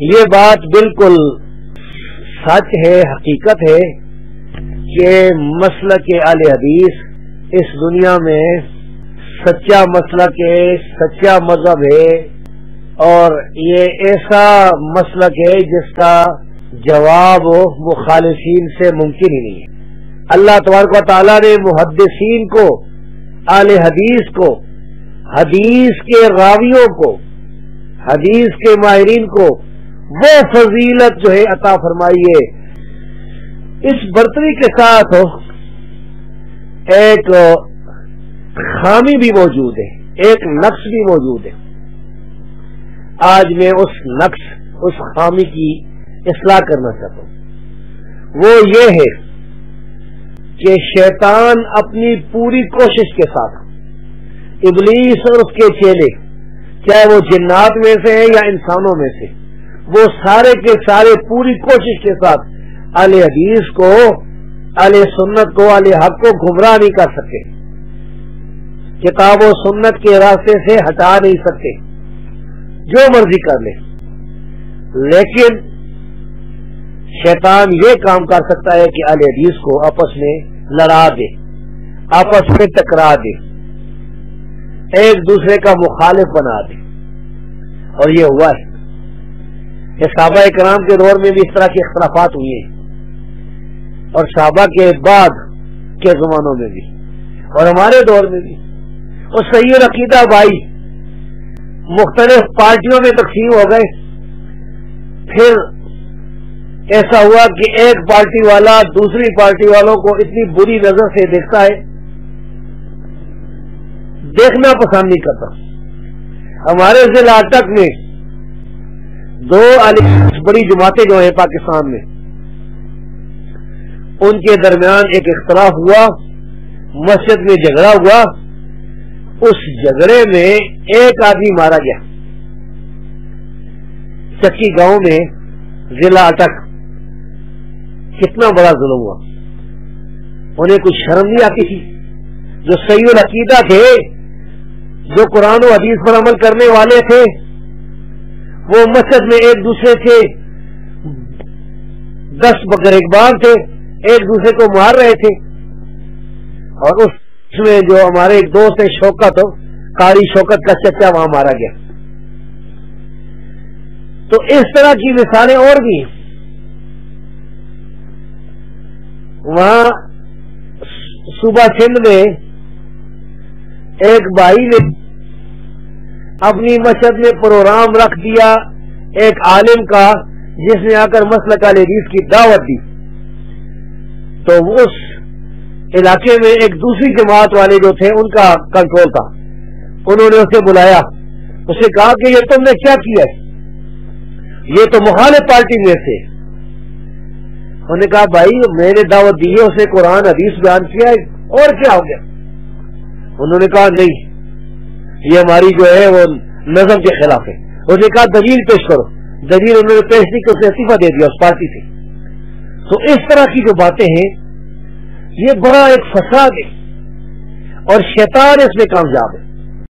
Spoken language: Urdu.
یہ بات بالکل سچ ہے، حقیقت ہے کہ مسلک اہل حدیث اس دنیا میں سچا مسلک ہے، سچا مذہب ہے، اور یہ ایسا مسلک ہے جس کا جواب مخالفین سے ممکن ہی نہیں ہے۔ اللہ تبارک و تعالیٰ نے محدثین کو، اہل حدیث کو، حدیث کے راویوں کو، حدیث کے ماہرین کو وہ فضیلت جو ہے عطا فرمائی ہے۔ اس برتری کے ساتھ ایک خامی بھی موجود ہے، ایک نقص بھی موجود ہے۔ آج میں اس نقص، اس خامی کی اصلاح کرنا چاہتا ہوں۔ وہ یہ ہے کہ شیطان اپنی پوری کوشش کے ساتھ، ابلیس اور اس کے چیلے، چاہے وہ جنات میں سے ہیں یا انسانوں میں سے، وہ سارے کے سارے پوری کوشش کے ساتھ اہل حدیث کو، اہل سنت کو، اہل حق کو گمراہ نہیں کر سکتے، کتاب و سنت کے راستے سے ہٹا نہیں سکتے، جو مرضی کر لے۔ لیکن شیطان یہ کام کر سکتا ہے کہ اہل حدیث کو آپس میں لڑا دے، آپس میں ٹکرا دے، ایک دوسرے کا مخالف بنا دے، اور یہ ہوا ہے۔ صحابہ کرام کے دور میں بھی اس طرح کے اختلافات ہوئے ہیں، اور صحابہ کے بعد کے زمانوں میں بھی، اور ہمارے دور میں بھی۔ اور صحیح العقیدہ بھائی مختلف پارٹیوں میں تقسیم ہو گئے۔ پھر ایسا ہوا کہ ایک پارٹی والا دوسری پارٹی والوں کو اتنی بری نظر سے دیکھتا ہے، دیکھنا پسند نہیں کرتا۔ ہمارے ضلع اٹک میں دو بڑی جماعتیں جو ہیں پاکستان میں، ان کے درمیان ایک اختلاف ہوا، مسجد میں جھگڑا ہوا، اس جھگڑے میں ایک آدمی مارا گیا۔ چکی گاؤں میں ضلع اٹک، کتنا بڑا ظلم ہوا۔ انہیں کچھ شرم نہیں آتی تھی، جو صحیح العقیدہ تھے، جو قرآن و حدیث پر عمل کرنے والے تھے، وہ مسجد میں ایک دوسرے سے 10 گریبان تھے، ایک دوسرے کو مار رہے تھے۔ اور اس میں جو ہمارے ایک دوست ہے شوکت، قاری شوکت کا چچا وہاں مارا گیا۔ تو اس طرح کی مثالیں اور بھی ہیں۔ وہاں صوبہ سندھ میں ایک بھائی نے اپنی مسجد میں پروگرام رکھ دیا ایک عالم کا، جس نے آ کر مسلک اہل حدیث کی دعوت دی۔ تو اس علاقے میں ایک دوسری جماعت والے جو تھے، ان کا کنٹرول تھا۔ انہوں نے اسے بلایا، اسے کہا کہ یہ تم نے کیا کیا ہے، یہ تو مخالف پارٹی میں سے۔ انہوں نے کہا بھائی میں نے دعوت دی ہے، اسے قرآن حدیث بیان کیا ہے، اور کیا ہو گیا؟ انہوں نے کہا نہیں، یہ ہماری جو ہے وہ نظم کے خلاف ہے۔ انہوں نے کہا دلیل پیش کرو۔ دلیل انہوں نے پیش نہیں کی، اسے استعفیٰ دے دیا اس پارٹی سے۔ تو اس طرح کی جو باتیں ہیں، یہ بڑا ایک فساد ہے، اور شیطان اس میں کامیاب ہے۔